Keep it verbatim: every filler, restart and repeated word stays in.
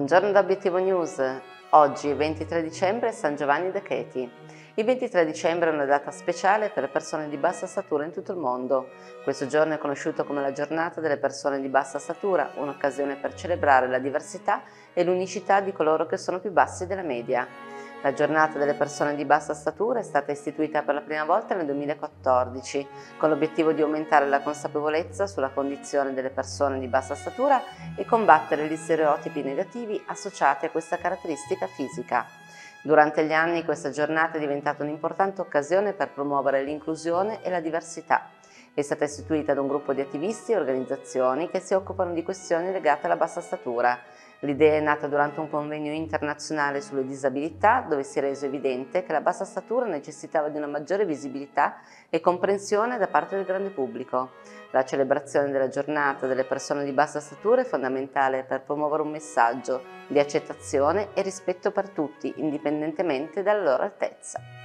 Buongiorno da Obiettivo News. Oggi, ventitré dicembre, è San Giovanni de Cheti. Il ventitré dicembre è una data speciale per le persone di bassa statura in tutto il mondo. Questo giorno è conosciuto come la giornata delle persone di bassa statura, un'occasione per celebrare la diversità e l'unicità di coloro che sono più bassi della media. La giornata delle persone di bassa statura è stata istituita per la prima volta nel duemilaquattordici, con l'obiettivo di aumentare la consapevolezza sulla condizione delle persone di bassa statura e combattere gli stereotipi negativi associati a questa caratteristica fisica. Durante gli anni questa giornata è diventata un'importante occasione per promuovere l'inclusione e la diversità. È stata istituita da un gruppo di attivisti e organizzazioni che si occupano di questioni legate alla bassa statura. L'idea è nata durante un convegno internazionale sulle disabilità, dove si è reso evidente che la bassa statura necessitava di una maggiore visibilità e comprensione da parte del grande pubblico. La celebrazione della giornata delle persone di bassa statura è fondamentale per promuovere un messaggio di accettazione e rispetto per tutti, indipendentemente dalla loro altezza.